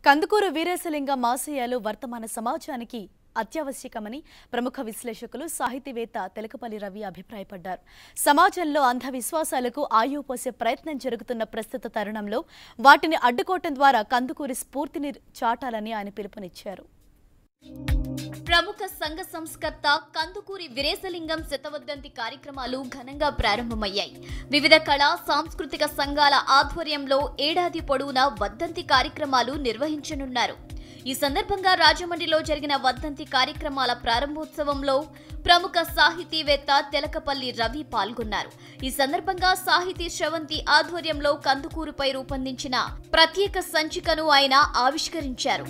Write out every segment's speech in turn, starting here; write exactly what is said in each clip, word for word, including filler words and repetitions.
కందుకూరు వీరేశలింగం ఆశయాలు వర్తమాన సమాజానికి అత్యావశ్యకమని ప్రముఖ విశ్లేషకులు సాహితీవేత్త తెలకపల్లి రవి అభిప్రాయపడ్డారు. సమాజంలో అంధ విశ్వాసాలకు ఆయువు పోసే ప్రయత్నం జరుగుతున్న ప్రస్తుత తరుణంలో వాటిని అడ్డుకోవటం ద్వారా కందుకూరి స్ఫూర్తిని చాటాలని ఆయన పిలుపునిచ్చారు. ప్రముఖ సంఘ సంస్కర్త కందుకూరి వీరేశలింగం శతవర్ధంతి కార్యక్రమాలు ఘనంగా ప్రారంభమయ్యాయి. వివిధ కళా సాంస్కృతిక సంఘాల ఆధ్వర్యంలో ఏడాది పొడవునా వర్ధంతి కార్యక్రమాలు నిర్వహించనున్నారు. ఈ సందర్భంగా రాజమండ్రిలో జరిగిన వర్ధంతి కార్యక్రమాల ప్రారంభోత్సవంలో ప్రముఖ సాహితీవేత్త తెలకపల్లి రవి పాల్గొన్నారు. ఈ సందర్భంగా సాహితీ శ్రవంతి ఆధ్వర్యంలో కందుకూరుపై రూపొందించిన ప్రత్యేక సంచికను ఆయన ఆవిష్కరించారు.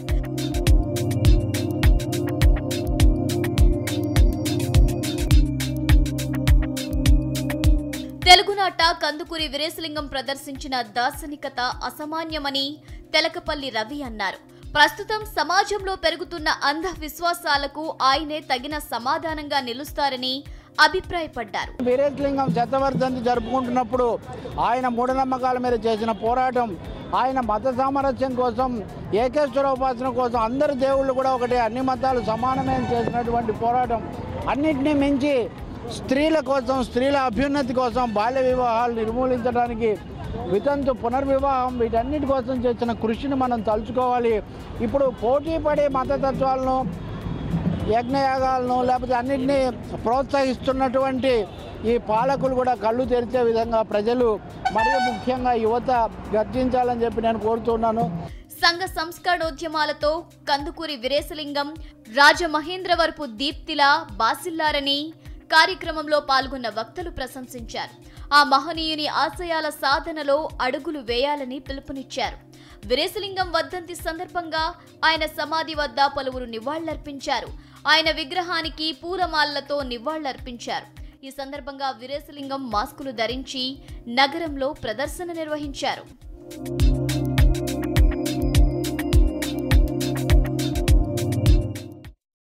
తెలుగునాట కందుకూరి వీరేశలింగం ప్రదర్శించిన దార్శనికత అసామాన్యమని తెలకపల్లి రవి అన్నారు. ప్రస్తుతం సమాజంలో పెరుగుతున్న అంధ విశ్వాసాలకు ఆయనే తగిన సమాధానంగా నిలుస్తారని అభిప్రాయపడ్డారు. వీరేశలింగం శతవర్ధంతి జరుపుకుంటున్నప్పుడు ఆయన మూఢనమ్మకాల మీద చేసిన పోరాటం, ఆయన మత సామరస్యం కోసం, ఏకేశ్వర ఉపాసన కోసం, అందరు దేవుళ్ళు కూడా ఒకటే, అన్ని మతాలు సమానమే చేసినటువంటి పోరాటం, అన్నింటినీ మించి స్త్రీల కోసం, స్త్రీల అభ్యున్నతి కోసం, బాల్య వివాహాలు నిర్మూలించడానికి, వితంతు పునర్వివాహం, వీటన్నిటి కోసం చేసిన కృషిని మనం తలుచుకోవాలి. ఇప్పుడు పోటీ పడే మతతత్వాలను, యజ్ఞయాగాలను లేకపోతే అన్నింటినీ ప్రోత్సహిస్తున్నటువంటి ఈ పాలకులు కూడా కళ్ళు తెరిచే విధంగా ప్రజలు మరియు ముఖ్యంగా యువత గర్జించాలని చెప్పి నేను కోరుతున్నాను. సంఘ సంస్కరణోద్యమాలతో కందుకూరి వీరేశలింగం రాజమహేంద్రవరపు దీప్తిలా బాసిల్లారని కార్యక్రమంలో పాల్గొన్న వక్తలు ప్రశంసించారు. ఆ మహనీయుని ఆశయాల సాధనలో అడుగులు వేయాలని పిలుపునిచ్చారు. వీరేశలింగం వర్ధంతి సందర్భంగా ఆయన సమాధి వద్ద పలువురు నివాళులర్పించారు. ఆయన విగ్రహానికి పూలమాలలతో నివాళులర్పించారు. ఈ సందర్భంగా వీరేశలింగం మాస్కులు ధరించి నగరంలో ప్రదర్శన నిర్వహించారు.